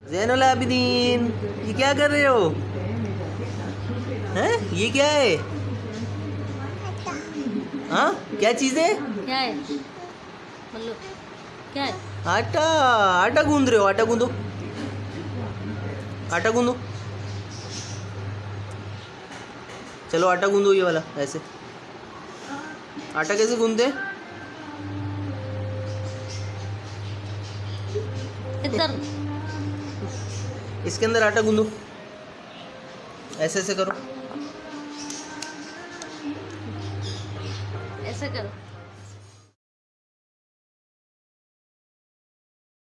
ज़ैनुल आबिदीन, ये क्या कर रहे हो? हैं? ये क्या है? हाँ, क्या चीज़ है? क्या है? मतलब क्या है? आटा। आटा गूंद रहे हो? आटा गूंदो, आटा गूंदो। चलो आटा गूंदो, ये वाला ऐसे। आटा कैसे गूंदते हैं? इधर इसके अंदर आटा गूंदो, ऐसे ऐसे करो। ऐसे करो।